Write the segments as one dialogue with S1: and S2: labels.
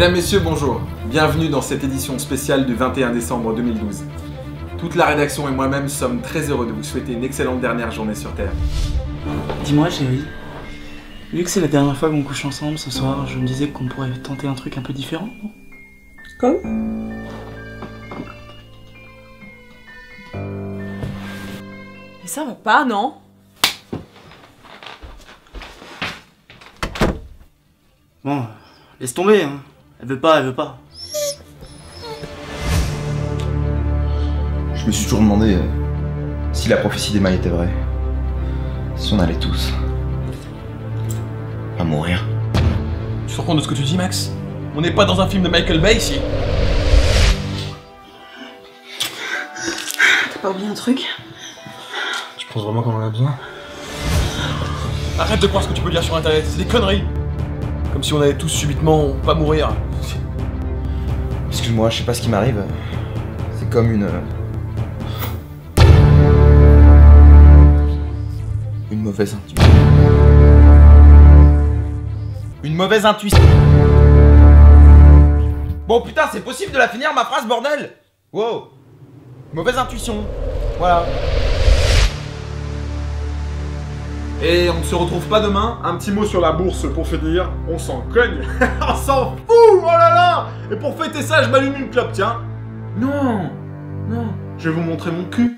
S1: Mesdames, Messieurs, bonjour. Bienvenue dans cette édition spéciale du 21 décembre 2012. Toute la rédaction et moi-même sommes très heureux de vous souhaiter une excellente dernière journée sur Terre.
S2: Dis-moi, chérie, vu que c'est la dernière fois qu'on couche ensemble ce soir, je me disais qu'on pourrait tenter un truc un peu différent, non?
S3: Comme? Mais ça va pas, non?
S2: Bon, laisse tomber, hein. Elle veut pas, elle veut pas.
S4: Je me suis toujours demandé si la prophétie d'Emma était vraie. Si on allait tous à mourir.
S5: Tu te rends compte de ce que tu dis, Max? On n'est pas dans un film de Michael Bay ici.
S3: T'as pas oublié un truc?
S5: Tu penses vraiment qu'on en a besoin? Arrête de croire ce que tu peux lire sur internet, c'est des conneries. Comme si on allait tous subitement pas mourir.
S4: Excuse-moi, je sais pas ce qui m'arrive. C'est comme une mauvaise intuition. Une mauvaise intuition. Bon putain, c'est possible de la finir ma phrase, bordel! Wow! Mauvaise intuition. Voilà.
S1: Et on ne se retrouve pas demain. Un petit mot sur la bourse pour finir. On s'en cogne. On s'en fout. Oh là là. Et pour fêter ça, je m'allume une clope, tiens. Non. Non. Je vais vous montrer mon cul.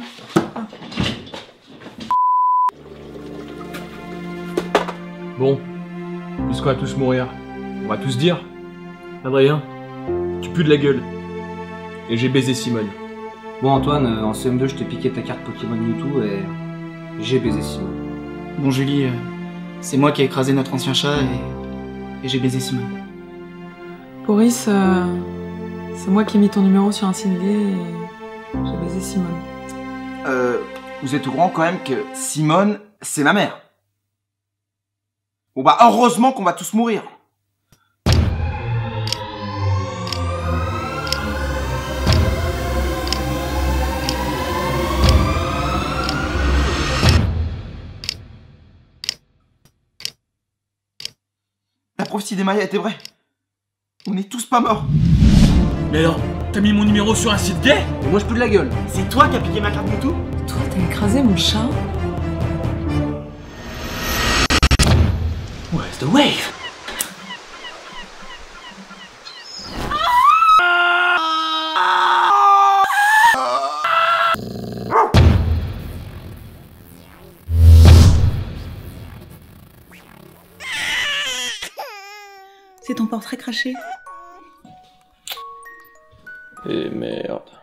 S5: Bon, puisqu'on va tous mourir, on va tous dire, Adrien, tu pues de la gueule. Et j'ai baisé Simone.
S6: Bon Antoine, en CM2 je t'ai piqué ta carte Pokémon Mewtwo et j'ai baisé Simone.
S2: Bon, Julie, c'est moi qui ai écrasé notre ancien chat et j'ai baisé Simone.
S3: Boris, c'est moi qui ai mis ton numéro sur un site gay et j'ai baisé Simone.
S4: Vous êtes au courant quand même que Simone, c'est ma mère. Bon bah heureusement qu'on va tous mourir. La prophétie des Mayas était vraie. On est tous pas morts.
S5: Mais alors, t'as mis mon numéro sur un site gay?
S6: Et moi je pue de la gueule.
S2: C'est toi qui as piqué ma carte Mewtwo?
S3: Toi, t'as écrasé mon chat?
S2: Where's the wave?
S3: C'est ton portrait craché?
S5: Et merde.